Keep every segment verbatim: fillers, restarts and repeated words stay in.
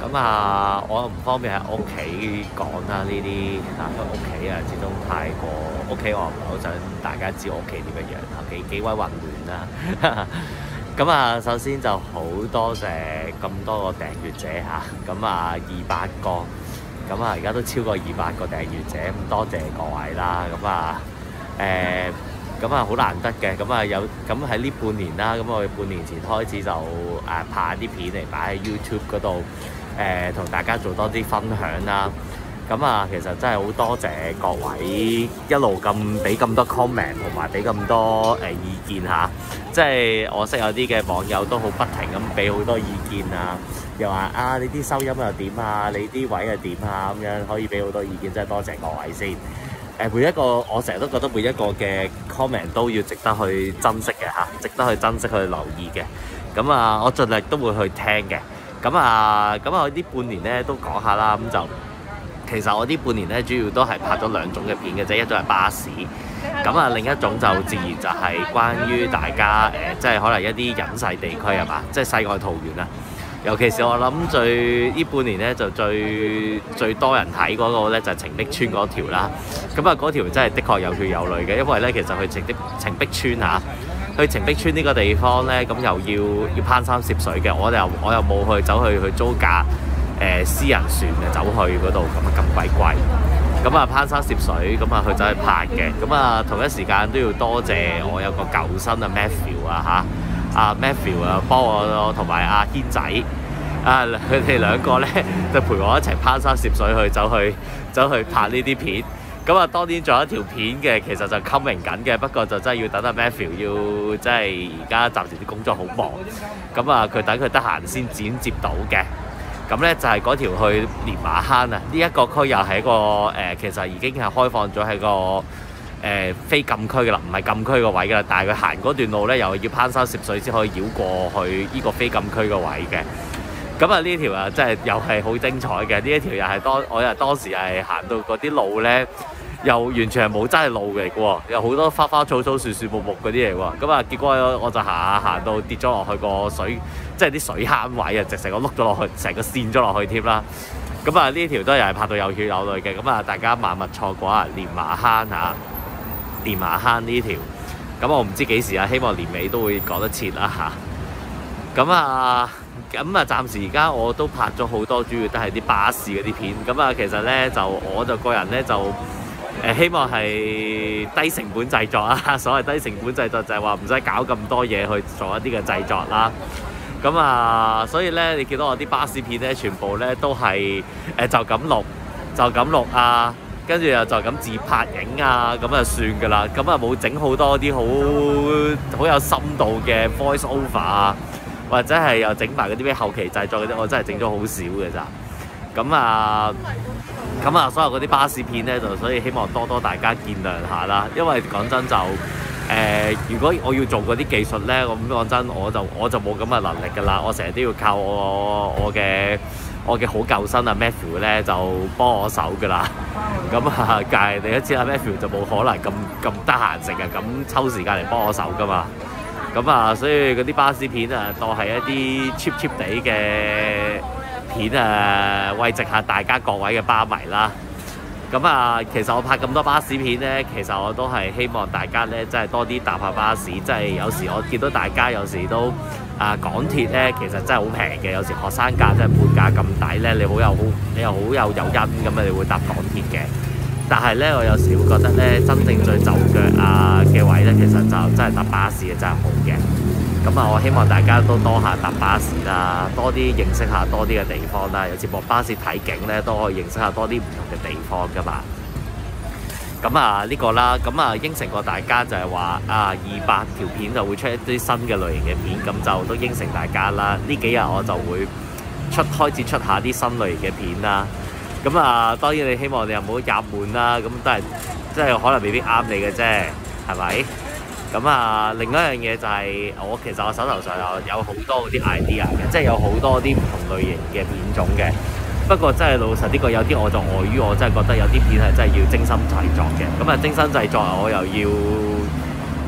咁啊，我唔方便喺屋企講啦，呢啲啊，屋企啊，始終太過屋企，我唔係好想大家知我屋企點樣樣，幾幾鬼混亂啦。咁啊，首先就好多謝咁多個訂閱者嚇，咁啊二百個，咁啊而家都超過二百個訂閱者，咁多謝各位啦。咁啊誒。咁啊好難得嘅，咁啊有咁喺呢半年啦，咁我哋半年前開始就誒、啊、拍啲片嚟擺喺 YouTube 嗰度，誒同大家做多啲分享啦。咁啊其實真係好多謝各位一路咁俾咁多 comment 同埋俾咁多誒、呃、意見嚇，即係我識有啲嘅網友都好不停咁俾好多意見啊，又話啊你啲收音又點啊，你啲位又點啊，咁樣可以俾好多意見，真係多謝各位先。誒每一個我成日都覺得每一個嘅 comment 都要值得去珍惜嘅嚇，值得去珍惜去留意嘅。咁啊，我盡力都會去聽嘅。咁啊，咁啊，我呢半年咧都講下啦。咁就其實我呢半年咧主要都係拍咗兩種嘅片嘅啫，一種係巴士，咁啊另一種就自然就係關於大家誒、呃，即係可能一啲隱世地區係嘛，即係世外桃源啊。尤其是我諗最呢半年咧就最最多人睇嗰個咧就係澄碧村嗰條啦。咁啊嗰條真係的確有血有淚嘅，因為咧其實去澄碧澄碧村嚇，去澄碧村呢個地方咧咁又要要攀山涉水嘅，我又我又冇去走去去租架誒、呃、私人船嘅走去嗰度，咁啊咁鬼貴。咁啊攀山涉水，咁啊去走去拍嘅。咁啊同一時間都要多謝我有個舊生啊 Matthew 啊嚇。阿、啊、Matthew 啊，幫我同埋阿軒仔啊，佢哋兩個咧就陪我一齊攀山涉水去走去走去拍呢啲片。咁啊，當年仲有一條片嘅，其實就 coming 緊嘅，不過就真係要等阿 Matthew 要即係而家暫時啲工作好忙。咁啊，佢等佢得閒先剪接到嘅。咁咧就係、是、嗰條去蓮麻坑啊，呢、這、一個區又係一個誒、呃，其實已經係開放咗喺個。誒、呃、非禁區嘅啦，唔係禁區個位嘅啦，但係佢行嗰段路咧，又要攀山涉水先可以繞過去呢個非禁區個位嘅。咁啊呢條啊真係又係好精彩嘅，呢一條又係當我又當時係行到嗰啲路咧，又完全係冇真係路嚟嘅喎，有好多花花草草、樹樹木木嗰啲嚟喎。咁啊結果我就行下行到跌咗落去個水，即係啲水坑位啊，直成個碌咗落去，成個跣咗落去添啦。咁啊呢條都又係拍到有血有淚嘅。咁啊大家萬勿錯過啊，蓮麻坑嚇。蓮麻坑呢條，咁我唔知幾時啊，希望年尾都會講得切啦嚇。咁啊，咁啊，暫時而家我都拍咗好多，主要都係啲巴士嗰啲片。咁啊，其實咧就我就個人咧就誒、呃、希望係低成本製作啊。所謂低成本製作就係話唔使搞咁多嘢去做一啲嘅製作啦。咁啊，所以咧你見到我啲巴士片咧，全部咧都係誒、呃、就咁錄，就咁錄啊。跟住又就咁自拍影啊，咁就算㗎啦。咁啊冇整好多啲好好有深度嘅 voice over 啊，或者係又整埋嗰啲咩後期製作嗰啲，我真係整咗好少嘅咋。咁啊，咁啊，所有嗰啲巴士片咧，就所以希望多多大家見諒下啦。因為講真就誒、呃，如果我要做嗰啲技術咧，咁講真我就我就冇咁嘅能力㗎啦。我成日都要靠我我嘅。我嘅好舊生啊 Matthew 咧就幫我手㗎啦，咁啊，但係你都知啊 Matthew 就冇可能咁咁得閒成日咁抽時間嚟幫我手㗎嘛，咁啊，所以嗰啲巴士片啊，當係一啲 cheap cheap 地嘅片啊，慰藉下大家各位嘅巴迷啦。咁啊，其實我拍咁多巴士片咧，其實我都係希望大家咧，真係多啲搭下巴士，即係有時我見到大家有時都。啊，港鐵咧其實真係好平嘅，有時學生價真係半價咁抵咧，你好有好，你又好有誘因咁啊，你會搭港鐵嘅。但係咧，我有時會覺得咧，真正最就腳啊嘅位咧，其實就真係搭巴士嘅真係好嘅。咁啊，我希望大家都多下搭巴士啦，多啲認識下多啲嘅地方啦。有時坐巴士睇景咧，都可以認識下多啲唔同嘅地方噶嘛。咁啊呢個啦，咁啊應承過大家就係話啊二百條片就會出一啲新嘅類型嘅片，咁就都應承大家啦。呢幾日我就會出開始出下啲新類型嘅片啦。咁啊當然你希望你又唔好入悶啦，咁都係即係可能未必啱你嘅啫，係咪？咁啊另一樣嘢就係、是、我其實我手頭上有有好多嗰啲 idea 嘅，即係有好多啲唔同類型嘅片種嘅。不過真係老實啲講，有啲我就礙於我真係覺得有啲片係真係要精心製作嘅。咁啊精心製作我又要誒、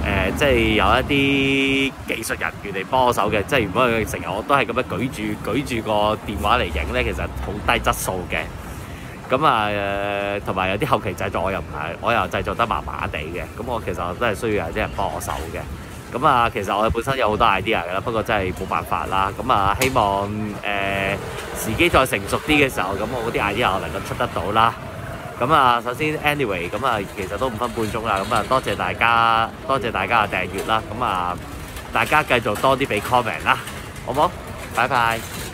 呃、即係有一啲技術人員嚟幫手嘅。即係如果佢成日我都係咁樣舉住舉住個電話嚟影咧，其實好低質素嘅。咁啊誒，同埋有啲後期製作我又唔係，我又製作得麻麻地嘅。咁我其實都係需要有啲人幫我手嘅。咁啊，其實我本身有好多 idea 㗎啦，不過真係冇辦法啦。咁啊，希望誒、呃、時機再成熟啲嘅時候，咁我嗰啲 idea 我能夠出得到啦。咁啊，首先 anyway，咁啊，其實都五分半鐘啦。咁啊，多謝大家，多謝大家嘅訂閱啦。咁啊，大家繼續多啲俾 comment 啦，好冇？拜拜。